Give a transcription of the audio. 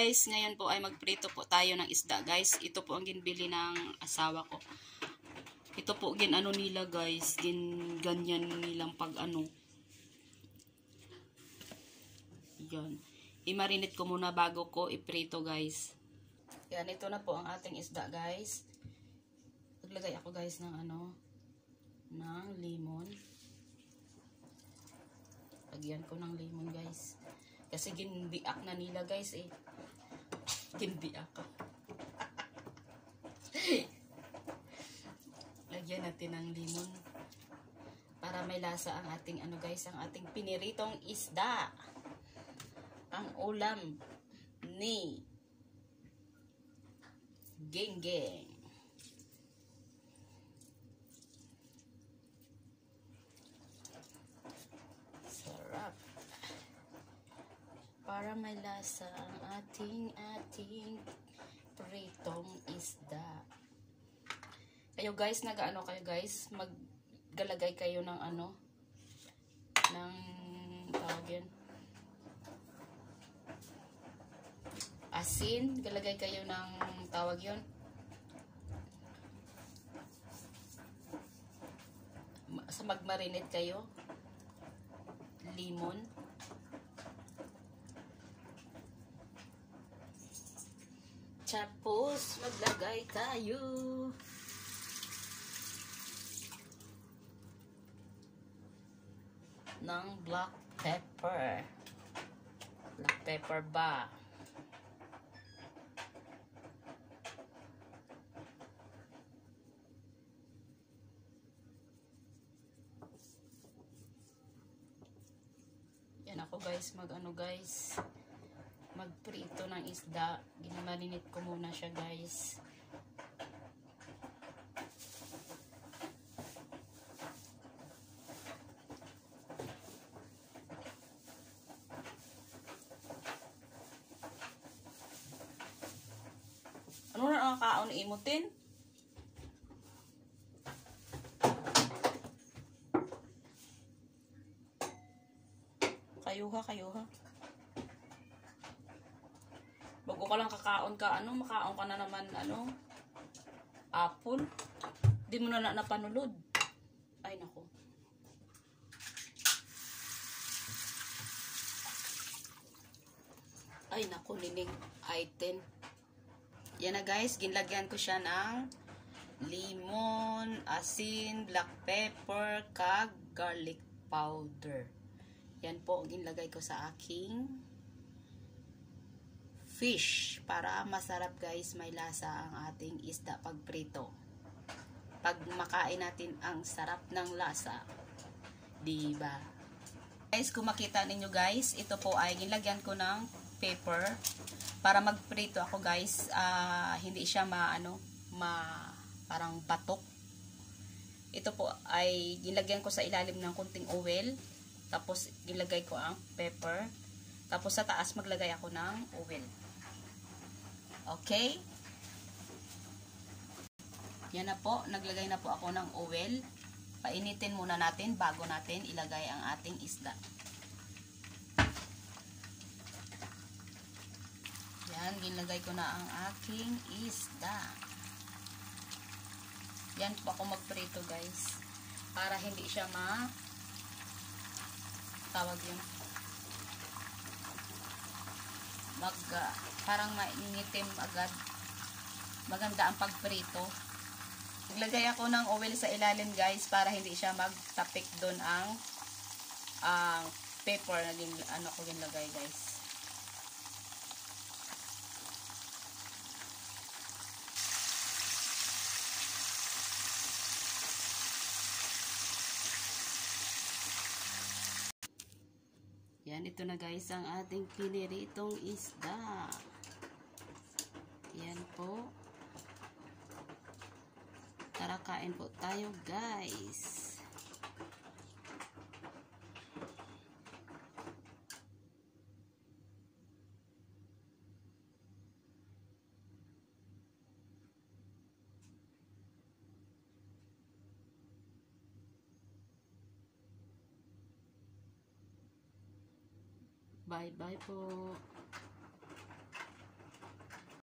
guys, ngayon po ay magprito po tayo ng isda guys. Ito po ang ginbili ng asawa ko. Ito po ginano nila guys, ganyan nilang pag ano. Yan. I-marinate ko muna bago ko iprito guys. Yan, ito na po ang ating isda guys. Naglagay ako guys ng ano, ng lemon. Lagyan ko ng lemon guys. Kasi ginbiak na nila guys eh. Ginbiak. Lagyan natin ng lemon. Para may lasa ang ating ano guys, ang ating piniritong isda. Ang ulam ni Genggeng. Sarap. Para may lasa ang ating pritong isda. Kayo guys, nag-ano kayo guys, maggalagay kayo ng ano, ng tawag yun, asin, galagay kayo ng tawag yun, sa magmarinate kayo, lemon. Tapos, maglagay tayo ng black pepper. Black pepper ba? Yan ako guys, mag-ano guys, magprito ng isda. Ginamarinate ko muna siya guys. Ano na ang kaon imutin? Kayuha. Bago ka lang kakaon ka, ano, makaon ka na naman, ano, apple. Di mo na napanulod. Ay, nako. Ay, nako, nining item. Yan na guys, ginlagyan ko siya ng lemon, asin, black pepper, kag garlic powder. Yan po, ginlagay ko sa aking fish para masarap guys, may lasa ang ating isda pag prito. Pag makain natin ang sarap ng lasa, diba? Guys, kung makita ninyo guys, ito po ay ginlagyan ko ng pepper para magprito ako guys. Hindi siya parang batok. Ito po ay ginlagyan ko sa ilalim ng kunting oil. Tapos gilagay ko ang pepper. Tapos sa taas maglagay ako ng oil. Okay? Yan na po. Naglagay na po ako ng oil. Painitin muna natin bago natin ilagay ang ating isda. Yan. Gilagay ko na ang aking isda. Yan po ako magprito guys. Para hindi siya tawag yun, parang maingitim agad. Maganda ang pagprito. Naglagay ako ng oil sa ilalim guys para hindi siya magtapik doon ang pepper na ko ginlagay guys. Yan, ito na guys ang ating piniritong isda. Yan po. Tara, kain po tayo guys. Bye-bye po.